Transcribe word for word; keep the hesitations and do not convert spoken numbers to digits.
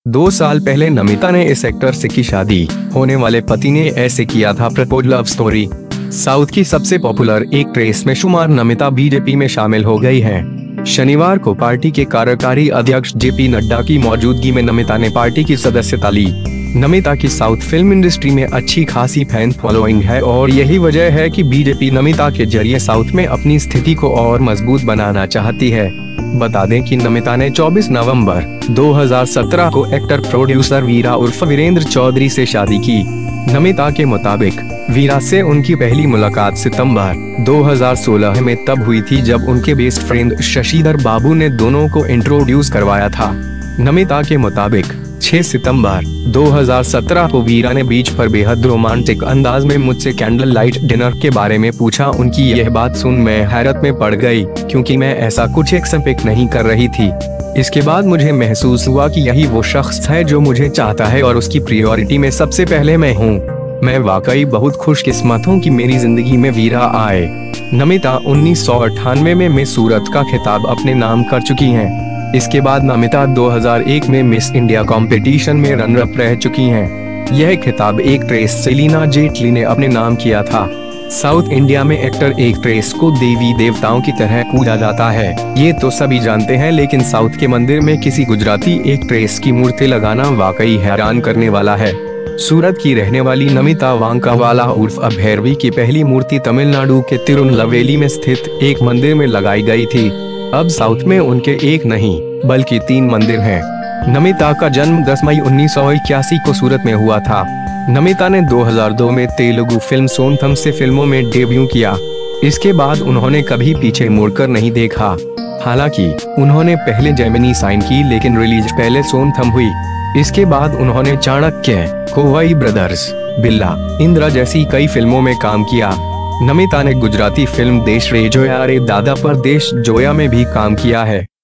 दो साल पहले नमिता ने इस एक्टर से की शादी। होने वाले पति ने ऐसे किया था प्रपोज लव स्टोरी। साउथ की सबसे पॉपुलर एक्ट्रेस में शुमार नमिता बीजेपी में शामिल हो गई हैं। शनिवार को पार्टी के कार्यकारी अध्यक्ष जेपी नड्डा की मौजूदगी में नमिता ने पार्टी की सदस्यता ली। नमिता की साउथ फिल्म इंडस्ट्री में अच्छी खासी फैन फॉलोइंग है और यही वजह है कि बीजेपी नमिता के जरिए साउथ में अपनी स्थिति को और मजबूत बनाना चाहती है। बता दें कि नमिता ने चौबीस नवंबर दो हज़ार सत्रह को एक्टर प्रोड्यूसर वीरा उर्फ वीरेंद्र चौधरी से शादी की। नमिता के मुताबिक वीरा से उनकी पहली मुलाकात सितंबर दो हज़ार सोलह में तब हुई थी जब उनके बेस्ट फ्रेंड शशिधर बाबू ने दोनों को इंट्रोड्यूस करवाया था। नमिता के मुताबिक छह सितंबर दो हज़ार सत्रह को वीरा ने बीच पर बेहद रोमांटिक अंदाज में मुझसे कैंडल लाइट डिनर के बारे में पूछा। उनकी यह बात सुन मैं हैरत में पड़ गई क्योंकि मैं ऐसा कुछ एक्सपेक्ट नहीं कर रही थी। इसके बाद मुझे महसूस हुआ कि यही वो शख्स है जो मुझे चाहता है और उसकी प्रायोरिटी में सबसे पहले मैं हूँ। मैं वाकई बहुत खुशकिस्मत हूँ कि मेरी जिंदगी में वीरा आए। नमिता उन्नीस सौ अट्ठानवे में मिस सूरत का खिताब अपने नाम कर चुकी हैं। इसके बाद नमिता दो हज़ार एक में मिस इंडिया कंपटीशन में रनर अप रह चुकी हैं। यह खिताब एक्ट्रेस सेलिना जेटली ने अपने नाम किया था। साउथ इंडिया में एक्टर एक्ट्रेस को देवी देवताओं की तरह पूजा जाता है, ये तो सभी जानते हैं, लेकिन साउथ के मंदिर में किसी गुजराती एक्ट्रेस की मूर्ति लगाना वाकई हैरान करने वाला है। सूरत की रहने वाली नमिता वांकावाला उर्फ अभैरवी की पहली मूर्ति तमिलनाडु के तिरुनलवेली में स्थित एक मंदिर में लगाई गई थी। अब साउथ में उनके एक नहीं बल्कि तीन मंदिर हैं। नमिता का जन्म दस मई उन्नीस सौ इक्यासी को सूरत में हुआ था। नमिता ने दो हज़ार दो में तेलुगु फिल्म सोनथम से फिल्मों में डेब्यू किया। इसके बाद उन्होंने कभी पीछे मुड़कर नहीं देखा। हालांकि उन्होंने पहले जेमिनी साइन की, लेकिन रिलीज पहले सोनथम हुई। इसके बाद उन्होंने चाणक्य, कोवई ब्रदर्स, बिल्ला, इंद्रा जैसी कई फिल्मों में काम किया। नमिता ने गुजराती फिल्म देश रे जोया रे दादा परदेश जोया में भी काम किया है।